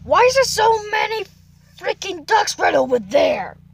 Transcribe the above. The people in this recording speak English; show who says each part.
Speaker 1: Why is there so many freaking ducks right over there?